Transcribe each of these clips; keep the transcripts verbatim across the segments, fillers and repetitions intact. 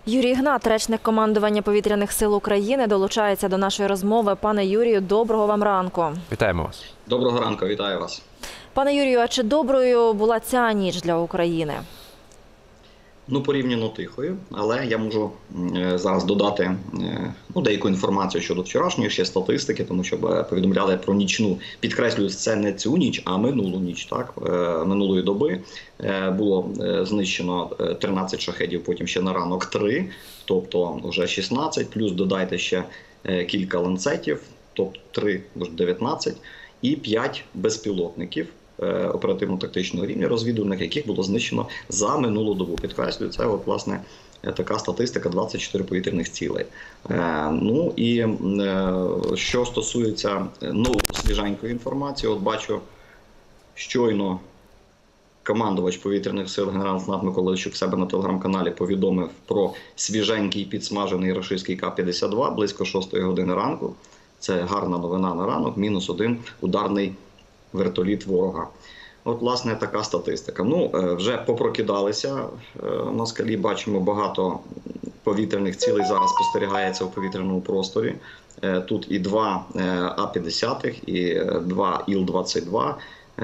Юрій Гнат, речник командування Повітряних сил України, долучається до нашої розмови. Пане Юрію, доброго вам ранку. Вітаємо вас. Доброго ранку, вітаю вас. Пане Юрію, а чи доброю була ця ніч для України? Ну, порівняно тихою, але я можу е, зараз додати е, ну, деяку інформацію щодо вчорашньої ще статистики, тому що повідомляли про нічну. Підкреслюю, це не цю ніч, а минулу ніч. Так? Е, минулої доби е, було е, знищено тринадцять шахедів, потім ще на ранок три, тобто вже шістнадцять, плюс додайте ще е, кілька ланцетів, тобто три, дев'ятнадцять, і п'ять безпілотників оперативно-тактичного рівня розвідувальних, яких було знищено за минулу добу. Підкреслюю, це от, власне, така статистика: двадцять чотири повітряних цілей. Е, ну і е, що стосується нової свіженької інформації, от бачу, щойно командувач повітряних сил генерал-лейтенант Микола Лещук в себе на телеграм-каналі повідомив про свіженький підсмажений рашистський Ка п'ятдесят два близько шостої години ранку. Це гарна новина на ранок, мінус один ударний вертоліт ворога. От, власне, така статистика. Ну, вже попрокидалися москалі, бачимо, багато повітряних цілей зараз спостерігається у повітряному просторі. Тут і два А п'ятдесят, і два Іл двадцять два,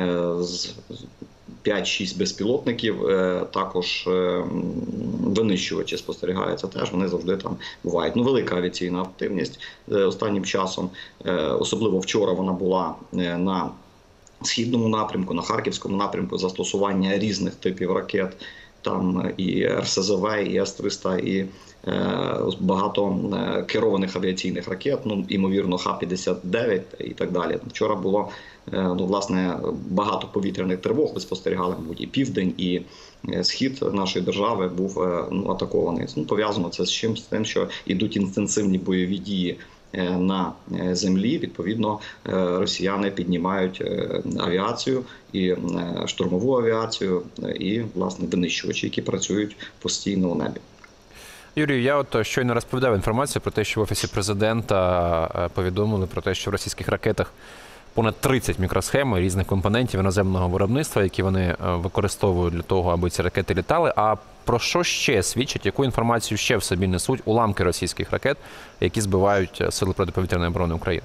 п'ять-шість безпілотників, також винищувачі спостерігаються теж, вони завжди там бувають. Ну, велика авіаційна активність останнім часом, особливо вчора вона була на східному напрямку, на Харківському напрямку, застосування різних типів ракет, там і Ер Ес Зе Ве, і Ес триста, і е, багато е, керованих авіаційних ракет, ну, ймовірно, Ха п'ятдесят дев'ять і так далі. Вчора було, е, ну, власне, багато повітряних тривог, ви спостерігали, мабуть, і південь, і схід нашої держави був е, ну, атакований. Ну, пов'язано це з чим? З тим, що йдуть інтенсивні бойові дії на землі. Відповідно, росіяни піднімають авіацію, і штурмову авіацію, і, власне, винищувачі, які працюють постійно у небі. Юрію, я от щойно розповідав інформацію про те, що в Офісі Президента повідомили про те, що в російських ракетах понад тридцять мікросхем різних компонентів іноземного виробництва, які вони використовують для того, аби ці ракети літали. А про що ще свідчить, яку інформацію ще в собі несуть уламки російських ракет, які збивають Сили протиповітряної оборони України?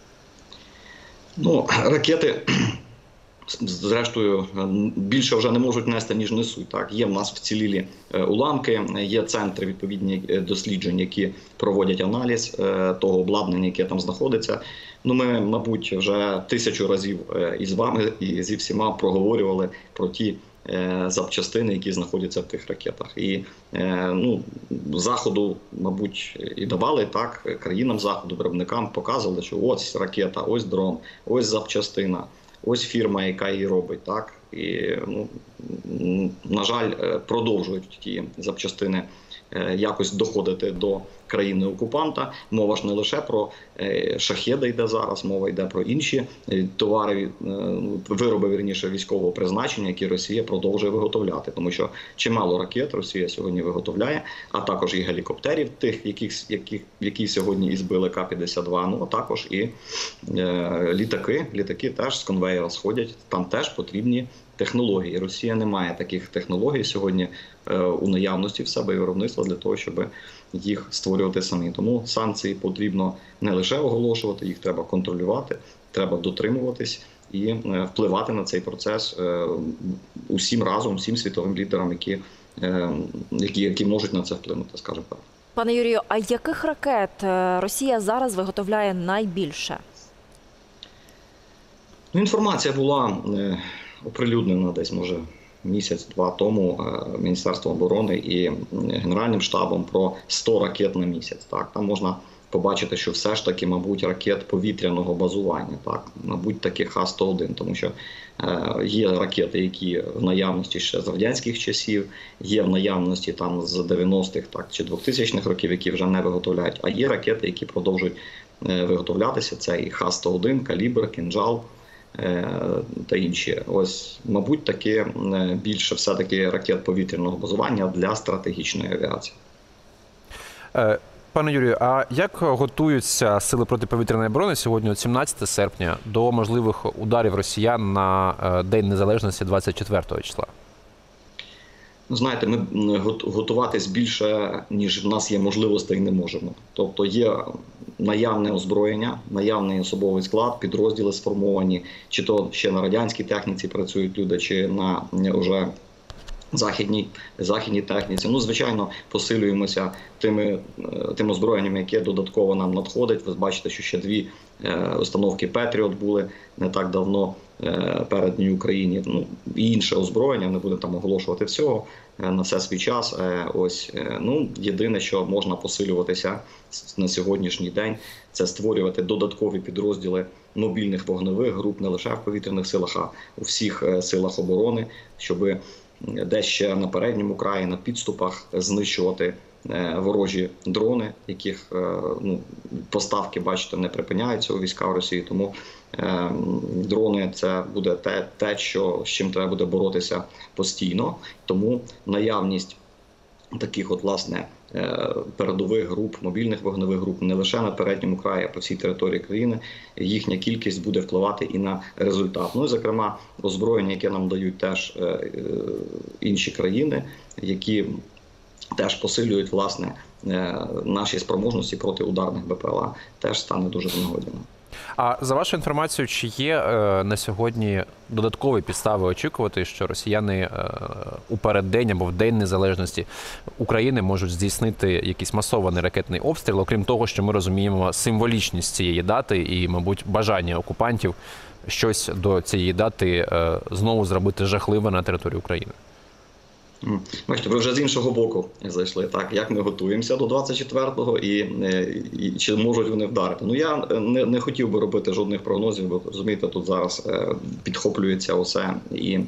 Ну, ракети, зрештою, більше вже не можуть нести, ніж несуть. Так? Є в нас вцілілі уламки, є центри відповідні досліджень, які проводять аналіз того обладнання, яке там знаходиться. Ну, ми, мабуть, вже тисячу разів із вами і зі всіма проговорювали про ті запчастини, які знаходяться в тих ракетах. І, ну, Заходу, мабуть, і давали так, країнам Заходу, виробникам показували, що ось ракета, ось дрон, ось запчастина, ось фірма, яка її робить. Так? І, ну, на жаль, продовжують ті запчастини якось доходити до країни-окупанта. Мова ж не лише про шахеди йде зараз, мова йде про інші товари, вироби, вірніше, військового призначення, які Росія продовжує виготовляти. Тому що чимало ракет Росія сьогодні виготовляє, а також і гелікоптерів, тих, яких, яких, які сьогодні і збили Ка п'ятдесят два, ну а також і е, літаки. Літаки теж з конвеєра сходять, там теж потрібні технології. Росія не має таких технологій сьогодні е, у наявності в себе і виробництва для того, щоб їх створювати самі. Тому санкції потрібно не лише оголошувати, їх треба контролювати, треба дотримуватись і е, впливати на цей процес е, усім разом, всім світовим лідерам, які, е, які, які можуть на це вплинути, скажімо так. Пане Юрію, а яких ракет Росія зараз виготовляє найбільше? Ну, інформація була е, оприлюднена десь, може, місяць-два тому Міністерством оборони і Генеральним штабом про сто ракет на місяць. Так? Там можна побачити, що все ж таки, мабуть, ракет повітряного базування, так? Мабуть, таки Ха сто один, тому що е, є ракети, які в наявності ще з радянських часів, є в наявності там з дев'яностих так, чи двохтисячних років, які вже не виготовляють, а є ракети, які продовжують е, виготовлятися. Це і Ха сто один, Калібр, Кинжал та інші. Ось, мабуть, таки більше все-таки ракет повітряного базування для стратегічної авіації. Пане Юрію, а як готуються Сили протиповітряної оборони сьогодні, сімнадцяте серпня, до можливих ударів росіян на День Незалежності двадцять четвертого числа? Ну, знаєте, ми готуватись більше, ніж в нас є можливостей, не можемо. Тобто є наявне озброєння, наявний особовий склад, підрозділи сформовані, чи то ще на радянській техніці працюють люди, чи на вже західній, західній техніці. Ну, звичайно, посилюємося тими, тим озброєнням, яке додатково нам надходить. Ви бачите, що ще дві установки Петріот були не так давно передані Україні. Ну, і інше озброєння, не будемо там оголошувати всього, на все свій час. Ось, ну, єдине, що можна посилюватися на сьогоднішній день, це створювати додаткові підрозділи мобільних вогневих груп не лише в повітряних силах, а у всіх силах оборони, щоб десь ще на передньому краї, на підступах знищувати ворожі дрони, яких ну, поставки, бачите, не припиняються у війська в Росії. Тому е, дрони – це буде те, те, що, з чим треба буде боротися постійно. Тому наявність таких от, власне, передових груп, мобільних вогневих груп не лише на передньому краї, а по всій території країни, їхня кількість буде впливати і на результат. Ну і, зокрема, озброєння, яке нам дають теж інші країни, які теж посилюють, власне, наші спроможності проти ударних БПЛА, теж стане дуже в нагоді. А за вашою інформацією, чи є е, на сьогодні додаткові підстави очікувати, що росіяни е, у переддень або в День Незалежності України можуть здійснити якийсь масований ракетний обстріл, окрім того, що ми розуміємо символічність цієї дати і, мабуть, бажання окупантів щось до цієї дати е, знову зробити жахливе на території України? Бачите, ви вже з іншого боку зайшли. Так, як ми готуємося до двадцять четвертого і, і чи можуть вони вдарити? Ну, я не, не хотів би робити жодних прогнозів, бо, розумієте, тут зараз е, підхоплюється усе і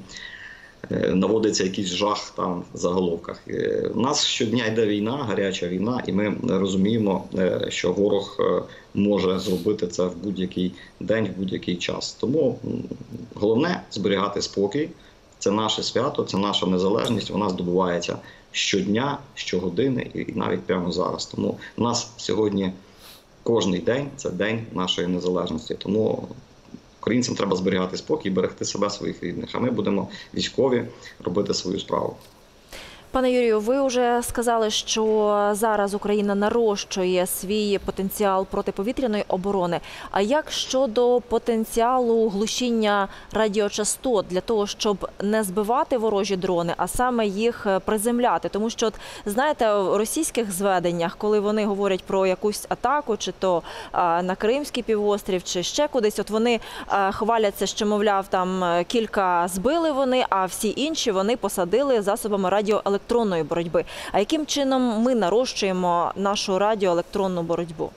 е, наводиться якийсь жах там в заголовках. Е, у нас щодня йде війна, гаряча війна, і ми розуміємо, е, що ворог е, може зробити це в будь-який день, в будь-який час. Тому головне – зберігати спокій. Це наше свято, це наша незалежність, вона здобувається щодня, щогодини і навіть прямо зараз. Тому у нас сьогодні кожний день – це день нашої незалежності. Тому українцям треба зберігати спокій, берегти себе, своїх рідних, а ми будемо військові робити свою справу. Пане Юрію, ви вже сказали, що зараз Україна нарощує свій потенціал протиповітряної оборони. А як щодо потенціалу глушіння радіочастот для того, щоб не збивати ворожі дрони, а саме їх приземляти? Тому що, знаєте, в російських зведеннях, коли вони говорять про якусь атаку, чи то на Кримський півострів, чи ще кудись, от вони хваляться, що, мовляв, там кілька збили вони, а всі інші вони посадили засобами радіоелектронної електронної боротьби. А яким чином ми нарощуємо нашу радіоелектронну боротьбу?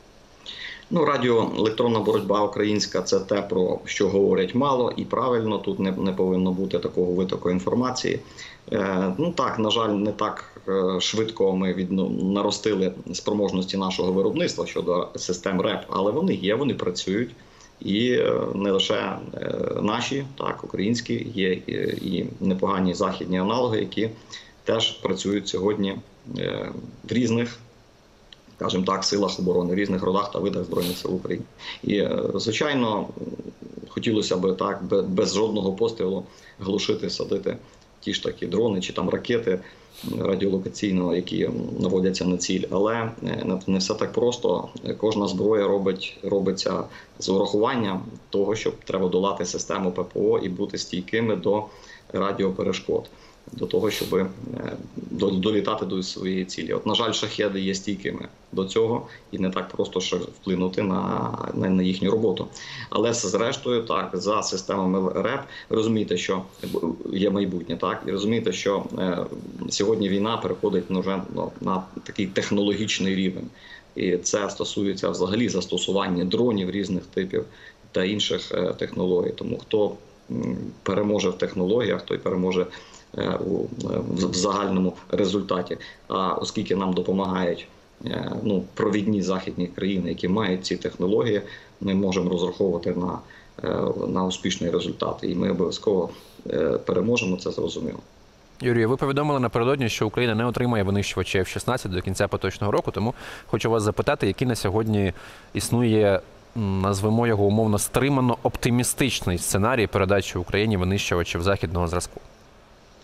Ну, радіоелектронна боротьба українська – це те, про що говорять мало і правильно. Тут не, не повинно бути такого витоку інформації. Е, ну так, на жаль, не так швидко ми від, ну, наростили спроможності нашого виробництва щодо систем РЕП, але вони є, вони працюють. І не лише наші, так, українські, є і непогані західні аналоги, які теж працюють сьогодні в різних, скажімо так, силах оборони, в різних родах та видах Збройних сил України. І, звичайно, хотілося б так, без жодного пострілу глушити, садити ті ж такі дрони чи там ракети радіолокаційного, які наводяться на ціль. Але не все так просто. Кожна зброя робить, робиться з урахуванням того, що треба долати систему ППО і бути стійкими до радіоперешкод, до того, щоб долітати до своєї цілі. От, на жаль, шахеди є стійкими до цього і не так просто ще вплинути на, на, на їхню роботу. Але зрештою, так, за системами РЕП, розумієте, що є майбутнє, так, і розумієте, що е, сьогодні війна переходить ну, вже ну, на такий технологічний рівень. І це стосується взагалі застосування дронів різних типів та інших е, технологій. Тому хто м, переможе в технологіях, той переможе в загальному результаті. А оскільки нам допомагають ну, провідні західні країни, які мають ці технології, ми можемо розраховувати на, на успішний результат. І ми обов'язково переможемо, це зрозуміло. Юрію, ви повідомили напередодні, що Україна не отримає винищувачі еф шістнадцять до кінця поточного року, тому хочу вас запитати, який на сьогодні існує, назвемо його умовно, стримано оптимістичний сценарій передачі Україні винищувачів західного зразку?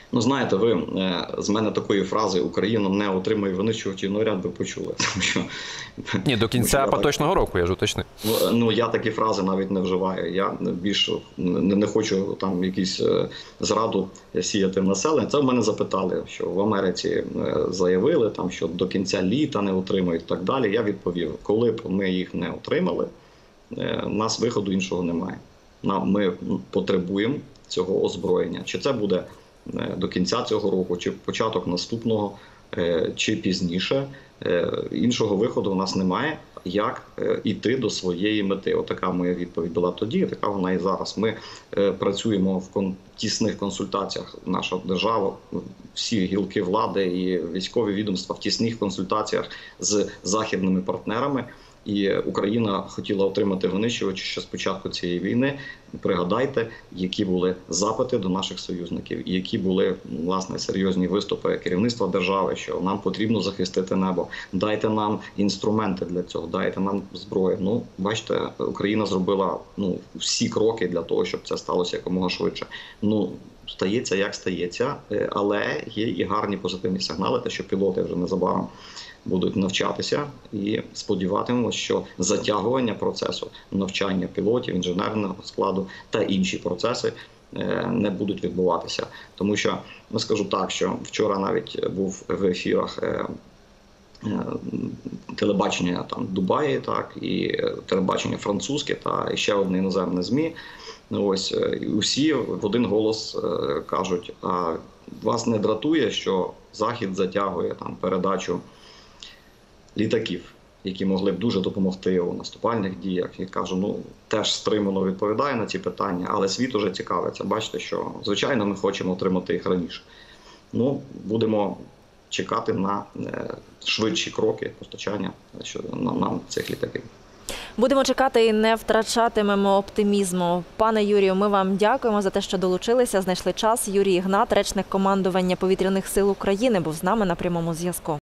Ну, знаєте, ви е, з мене такої фрази «Україна не отримує винищувачів» навряд би почули. Тому що, Ні, до кінця поточного року, я ж уточнив. Ну, я такі фрази навіть не вживаю. Я більш не, не хочу там якісь е, зраду сіяти в населення. Це в мене запитали, що в Америці е, заявили, там, що до кінця літа не отримають і так далі. Я відповів, коли б ми їх не отримали, е, у нас виходу іншого немає. Нам, ми потребуємо цього озброєння. Чи це буде до кінця цього року, чи початок наступного, чи пізніше. Іншого виходу у нас немає, як йти до своєї мети. Отака моя відповідь була тоді, така вона і зараз. Ми працюємо в тісних консультаціях, наша держава, всі гілки влади і військові відомства в тісних консультаціях з західними партнерами. І Україна хотіла отримати винищувачі ще з початку цієї війни. Пригадайте, які були запити до наших союзників, і які були, власне, серйозні виступи керівництва держави, що нам потрібно захистити небо. Дайте нам інструменти для цього, дайте нам зброю. Ну, бачите, Україна зробила ну, всі кроки для того, щоб це сталося якомога швидше. Ну, стається, як стається, але є і гарні позитивні сигнали, те, що пілоти вже незабаром будуть навчатися, і сподіватимемося, що затягування процесу навчання пілотів, інженерного складу та інші процеси не будуть відбуватися. Тому що, ну, скажу так, що вчора навіть був в ефірах телебачення там Дубаї, так, і телебачення французьке та ще одне іноземне ЗМІ. Ось, усі в один голос кажуть, а вас не дратує, що Захід затягує там передачу літаків, які могли б дуже допомогти у наступальних діях. І кажу, ну, теж стримано відповідає на ці питання, але світ уже цікавиться. Бачите, що, звичайно, ми хочемо отримати їх раніше. Ну, будемо чекати на швидші кроки постачання нам, нам цих літаків. Будемо чекати і не втрачатимемо оптимізму. Пане Юрію, ми вам дякуємо за те, що долучилися, знайшли час. Юрій Ігнат, речник командування Повітряних сил України, був з нами на прямому зв'язку.